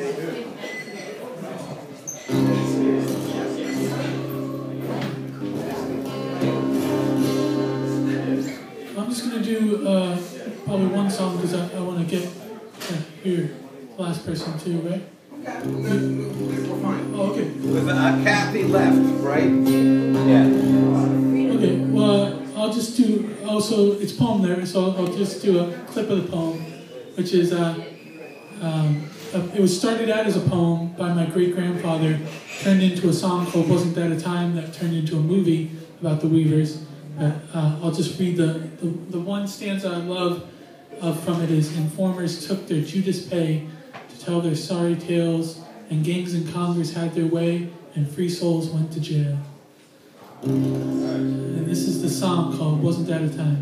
I'm just going to do probably one song because I want to get here, the last person too, right? We're fine. Oh, okay. With Kathy left, right? Yeah. Okay, well, I'll just do, also, it's poem there, so I'll just do a clip of the poem, which is, it was started out as a poem by my great-grandfather, turned into a song called Wasn't That a Time, that turned into a movie about the Weavers. I'll just read the one stanza I love from it is, informers took their Judas pay to tell their sorry tales, and gangs in Congress had their way, and free souls went to jail. And this is the song called Wasn't That a Time.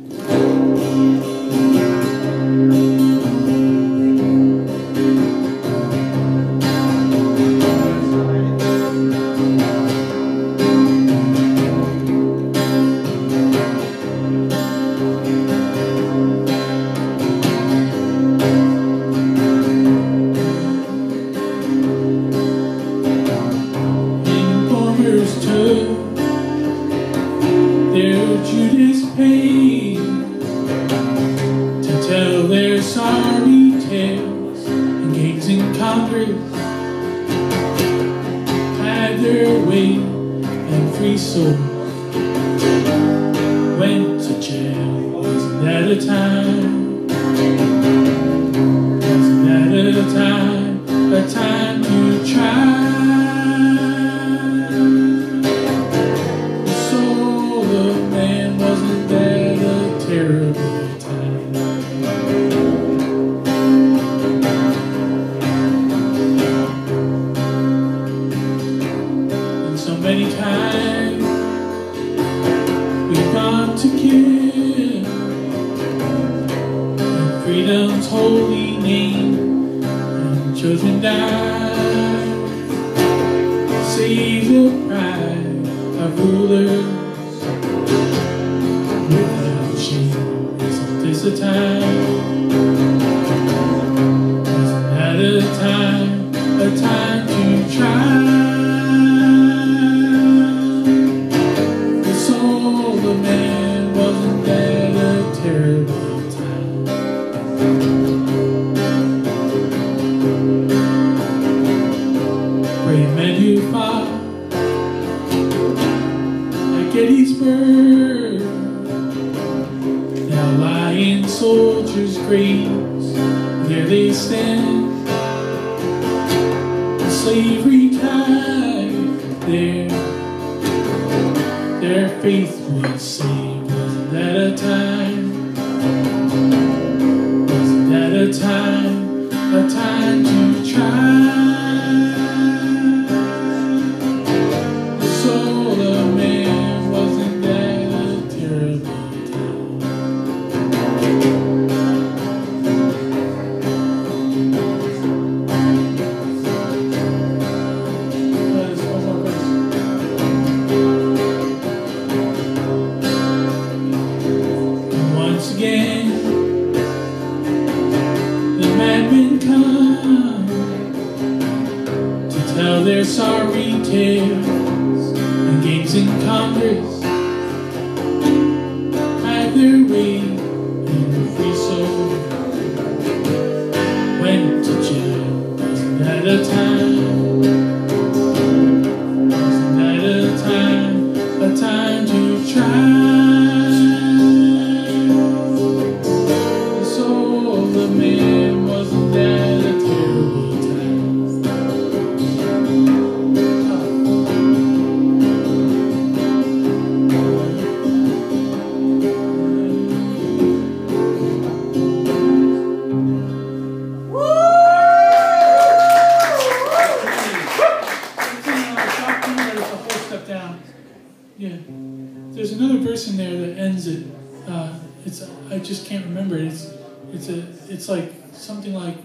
It's like something like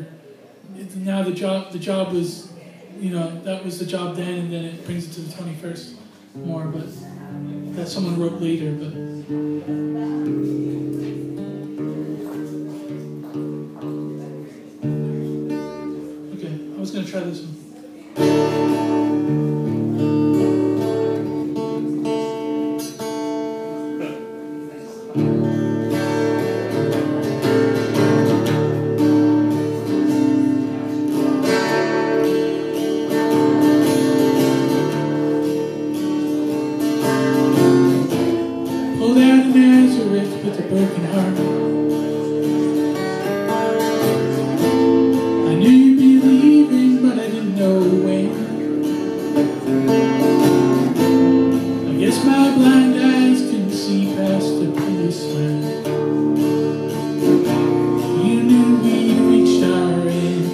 now the job was, that was the job then, and then it brings it to the 21st more, but that someone wrote later, but. Okay. try this one. Pulled out of Nazareth with a broken heart. I knew you'd be leaving, but I didn't know when. I guess my blind eyes couldn't see past the policeman. You knew we'd reached our end.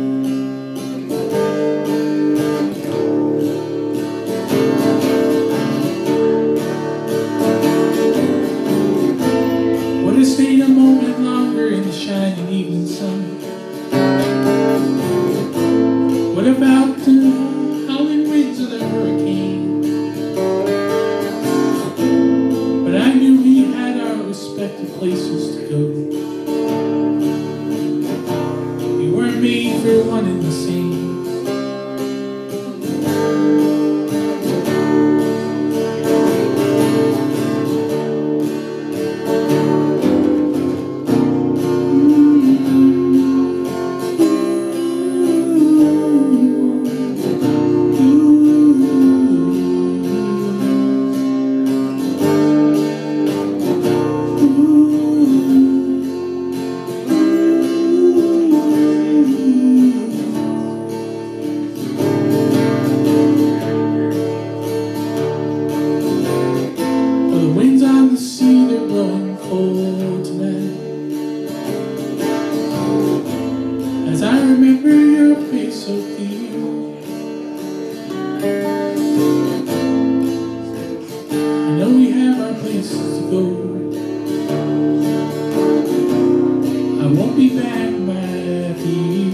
Would have stayed a moment longer in the shining evening sun. What about the howling winds of the hurricane? But I knew we had our respective places to go. We weren't made for one and the same. As I remember your face so clear, I know we have our places to go. I won't be back, my dear.